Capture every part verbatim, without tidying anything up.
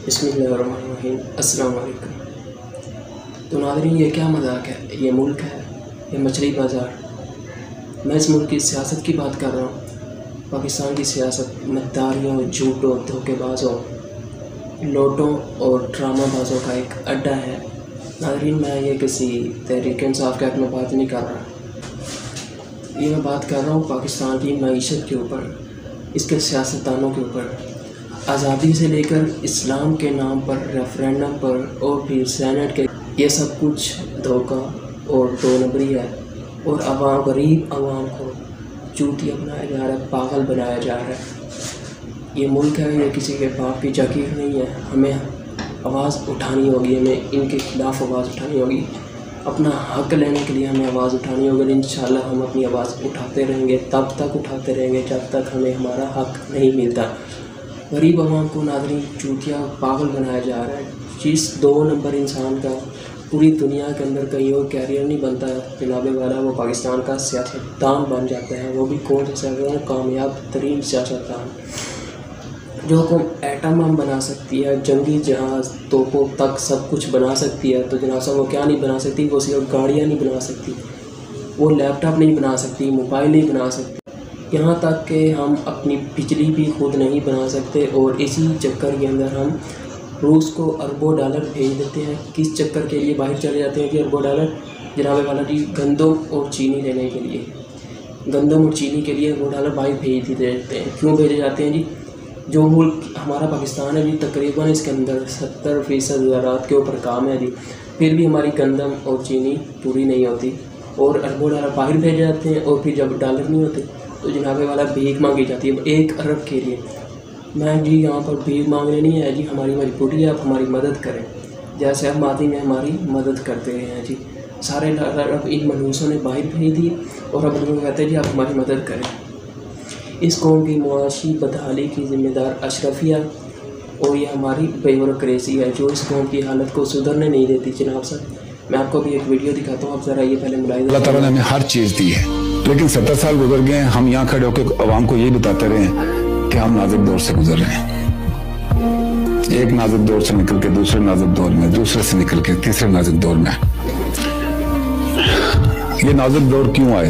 बिस्मिल्लाहिर्रहमानिर्रहीम। अस्सलाम वालेकुम। तो नाज़रीन, ये क्या मजाक है? ये मुल्क है, ये मछली बाज़ार। मैं इस मुल्क की सियासत की बात कर रहा हूँ। पाकिस्तान की सियासत मद्दारियों, झूठों, धोखेबाजों, लोटों और ड्रामाबाजों का एक अड्डा है। नाज़रीन, मैं ये किसी तहरीक इंसाफ के हक़ में बात नहीं कर रहा। ये मैं बात कर रहा हूँ पाकिस्तान की मईशत के ऊपर, इसके सियासतदानों के ऊपर। आज़ादी से लेकर इस्लाम के नाम पर, रेफरेंडम पर और फिर सेनेट के, ये सब कुछ धोखा और दो नंबरी है। और आवाम, गरीब आवाम को चूतिया बनाया जा रहा है, पागल बनाया जा रहा है। ये मुल्क है, ये किसी के बाप की जागीर नहीं है। हमें आवाज़ उठानी होगी, हमें इनके खिलाफ़ आवाज़ उठानी होगी। अपना हक़ लेने के लिए हमें आवाज़ उठानी होगी। इंशाल्लाह हम अपनी आवाज़ उठाते रहेंगे, तब तक उठाते रहेंगे जब तक हमें हमारा हक़ नहीं मिलता। गरीब आवाम को नाज़रीन चूतिया, पागल बनाया जा रहा है। जिस दो नंबर इंसान का पूरी दुनिया के अंदर कहीं और कैरियर नहीं बनता जनाबे वाला, वो पाकिस्तान का सियासतदान बन जाता है। वो भी कौन सा सियासतदान? कामयाब तरीन सियासतदान, जो कौम एटम बम बना सकती है, जंगी जहाज़, तोपों तक सब कुछ बना सकती है। तो जनाब साहब, वो क्या नहीं बना सकती? वो सिर्फ गाड़ियाँ नहीं बना सकती, वो लैपटॉप नहीं बना सकती, मोबाइल नहीं बना सकती, यहाँ तक कि हम अपनी बिजली भी खुद नहीं बना सकते। और इसी चक्कर के अंदर हम रूस को अरबों डॉलर भेज देते हैं। किस चक्कर के लिए बाहर चले जाते हैं कि अरबों डॉलर? जनाबे वाला जी, गंदम और चीनी लेने के लिए, गंदम और चीनी के लिए अरबों डॉलर बाहर भेज देते हैं। क्यों भेजे जाते हैं जी? जो मुल्क हमारा पाकिस्तान है जी, तकरीबन इसके अंदर सत्तर फ़ीसद ज़राअत के ऊपर काम है जी, फिर भी हमारी गंदम और चीनी पूरी नहीं होती और अरबों डॉलर बाहर भेजे जाते हैं। और फिर जब डॉलर नहीं होते तो जनाबे वाला भीख मांगी जाती है एक अरब के लिए। मैं जी यहाँ पर भीख मांगने नहीं है जी, हमारी मजबूरी है, आप हमारी मदद करें, जैसे आप मादी में हमारी मदद करते रहे हैं जी। सारे अरब इन मनूसों ने बाहर भेज दी और अब लोग कहते हैं जी आप हमारी मदद करें। इस कौम की मुआशी बदहाली की ज़िम्मेदार अशरफिया और ये हमारी ब्यूरोक्रेसी है जो इस कौम की हालत को सुधरने नहीं देती। जनाब साहब, मैं आपको भी एक वीडियो दिखाता हूँ, आप ज़रा ये पहले मुलाहिज़ा। अल्लाह ताला ने हमें हर चीज़ दी है, लेकिन सत्तर साल गुजर गए हैं, हम यहाँ खड़े होकर आवाम को यही बताते रहे हैं कि हम नाजुक दौर से गुजर रहे हैं। एक नाजुक दौर से निकल के दूसरे नाजुक दौर में, दूसरे से निकल के तीसरे नाजुक दौर में। ये नाजुक दौर क्यों आए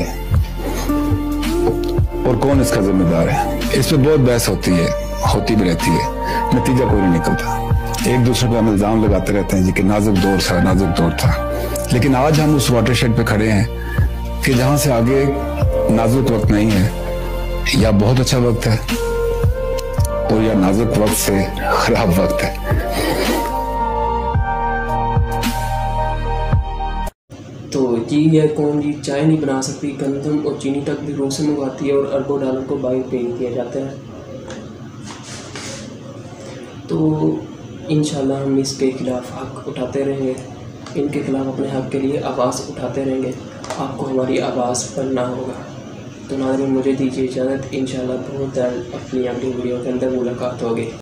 और कौन इसका जिम्मेदार है? इस पर बहुत बहस होती है, होती भी रहती है, नतीजा कोई नहीं निकलता। एक दूसरे पर हम इल्जाम लगाते रहते हैं जी कि नाजुक दौर था, नाजुक दौर था। लेकिन आज हम उस वाटरशेड पे खड़े हैं कि जहां से आगे नाजुक वक्त नहीं है, या बहुत अच्छा वक्त है और या नाजुक वक्त से खराब वक्त है। तो जी ये कौन जी चाय नहीं बना सकती, गंदम और चीनी तक भी रूस से मंगवाती है और अरबों डॉलर को बाहर भेज दिया जाता है। तो इंशाल्लाह हम इसके खिलाफ हक़ उठाते रहेंगे, इनके खिलाफ अपने हक़ के लिए आवाज़ उठाते रहेंगे। आपको हमारी आवाज़ बनना होगा। तो नाज़रीन, मुझे दीजिए इजाज़त। इंशाल्लाह बहुत जल्द अपनी अगली वीडियो के अंदर मुलाकात होगी।